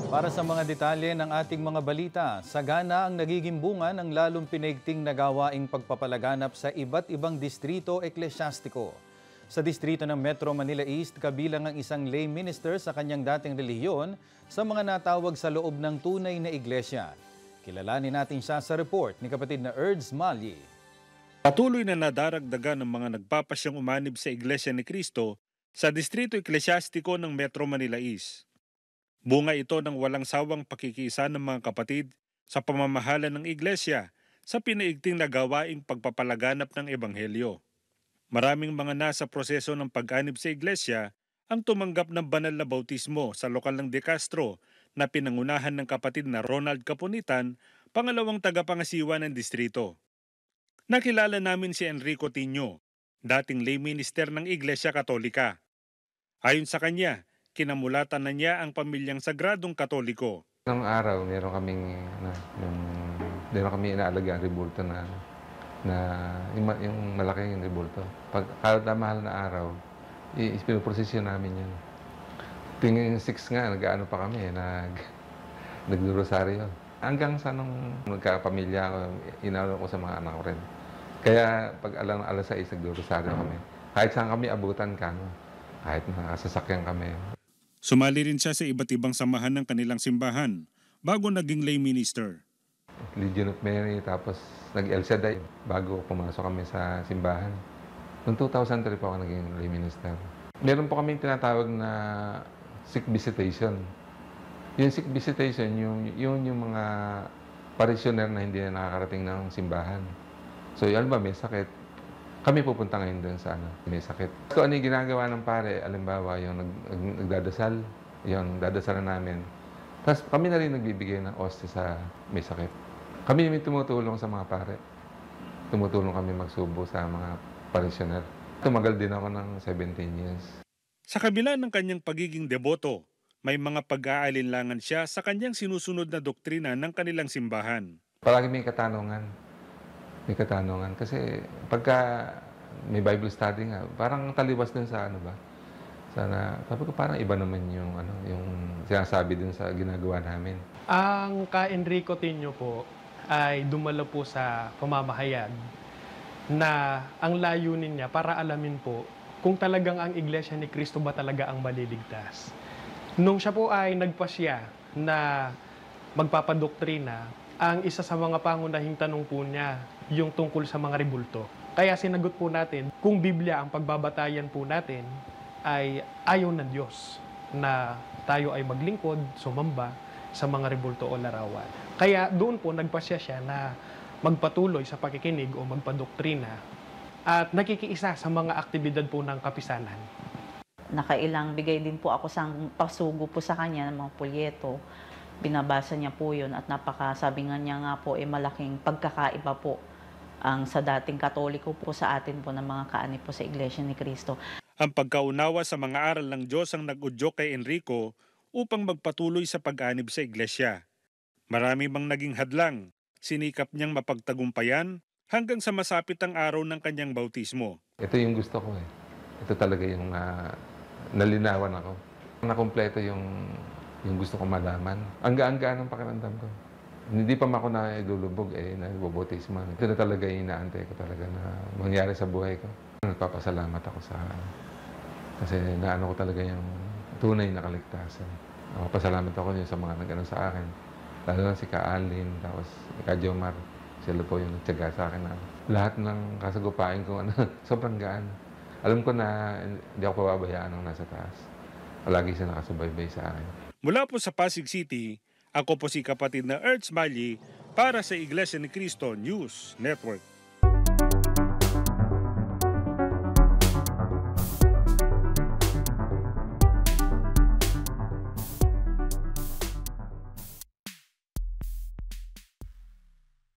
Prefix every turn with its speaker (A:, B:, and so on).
A: Para sa mga detalye ng ating mga balita, sagana ang nagiging bunga ng lalong pinaigting na gawaing pagpapalaganap sa iba't ibang distrito eklesyastiko. Sa distrito ng Metro Manila East, kabilang ang isang lay minister sa kanyang dating relihiyon sa mga natawag sa loob ng tunay na iglesia. Kilalanin natin siya sa report ni kapatid na Erds Malyi.
B: Patuloy na nadaragdagan ng mga nagpapasyang umanib sa Iglesia ni Cristo sa Distrito Eklesyastiko ng Metro Manila East. Bunga ito ng walang sawang pakikiisa ng mga kapatid sa pamamahala ng Iglesia sa pinaigting na gawaing pagpapalaganap ng Ebanghelyo. Maraming mga nasa proseso ng pag-anib sa Iglesia ang tumanggap ng banal na bautismo sa lokal ng De Castro na pinangunahan ng kapatid na Ronald Caponitan, pangalawang tagapangasiwa ng distrito. Nakilala namin si Enrico Tino, dating lay minister ng Iglesia Katolika. Ayon sa kanya, kinamulatan na niya ang pamilyang sagradong Katoliko.
C: Nung araw, meron kami inaalagaan rebulto yung malaking rebulto. Pag kahit na mahal na araw, pinuprosesyon namin yun. Tingin 6 nga, nag-ano pa kami, nagdurosaryo. Hanggang sa nung nagkapamilya ako, inalo ko sa mga anak ko rin. Kaya pag alas 6, nagdurosaryo kami. Kahit saan kami abutan kahit nakasasakyan kami.
B: Sumali rin siya sa iba't ibang samahan ng kanilang simbahan bago naging lay minister.
C: Legion of Mary, tapos nag-El Shaddai bago pumasok kami sa simbahan. Noong 2003 po ako naging lay minister. Meron po kami tinatawag na sick visitation. Yung sick visitation, yung mga parishioner na hindi na nakakarating ng simbahan. So, yun ba, may sakit. Kami pupunta ngayon doon sa may sakit. So, ano yung ginagawa ng pare? Alimbawa, yung nagdadasal, yung dadasalan namin. Tapos kami na rin nagbibigay ng ostia sa may sakit. Kami may tumutulong sa mga pare. Tumutulong kami magsubo sa mga parishioner. Tumagal din ako ng 17 years.
B: Sa kabila ng kanyang pagiging deboto, may mga pag-aalinlangan siya sa kanyang sinusunod na doktrina ng kanilang simbahan.
C: Palagi may katanungan. May katanungan. Kasi pagka may Bible study nga, parang taliwas din sa sabi ko parang iba naman yung sinasabi din sa ginagawa namin.
D: Ang ka Enrico Tino po ay dumalo po sa pamamahayag na ang layunin niya para alamin po kung talagang ang Iglesia ni Cristo ba talaga ang maliligtas. Nung siya po ay nagpasya na magpapadoktrina, ang isa sa mga pangunahing tanong po niya yung tungkol sa mga rebulto. Kaya sinagot po natin, kung Biblia ang pagbabatayan po natin, ay ayaw ng Diyos na tayo ay maglingkod, sumamba sa mga rebulto o larawan. Kaya doon po nagpasya siya na magpatuloy sa pakikinig o magpadoktrina at nakikiisa sa mga aktibidad po ng kapisanan.
E: Nakailang bigay din po ako sa pasugo po sa kanya ng mga polyeto. Binabasa niya po yun at sabi niya nga po, malaking pagkakaiba po ang sa dating Katoliko po sa atin po ng mga kaanib po sa Iglesia ni Cristo.
B: Ang pagkaunawa sa mga aral ng Diyos ang nag-udyok kay Enrico upang magpatuloy sa pag-anib sa Iglesia. Marami bang naging hadlang, sinikap niyang mapagtagumpayan hanggang sa masapit ang araw ng kanyang bautismo.
C: Ito yung gusto ko . Ito talaga yung nalinawan ako. Nakumpleto yung gusto kong malaman. Ang gaan-gaan ang pakiramdam ko. Hindi pa ako na ilulubog, nagbobautismo. Ito na talaga yung inaantay ko talaga na mangyari sa buhay ko. Nagpapasalamat ako kasi naano ko talaga yung tunay na kaligtasan. Pasalamat ako sa mga nag-ano sa akin. Lalo na si Ka Alin, tapos si Ka Jomar. Sila po yung nagtyaga sa akin na lahat ng kasagupain ko, sobrang gaan. Alam ko na hindi ako pababayaan ng nasa taas. Palagi siya nakasubaybay sa akin.
B: Mula po sa Pasig City, ako po si kapatid na Erds Malyi para sa Iglesia ni Cristo News Network.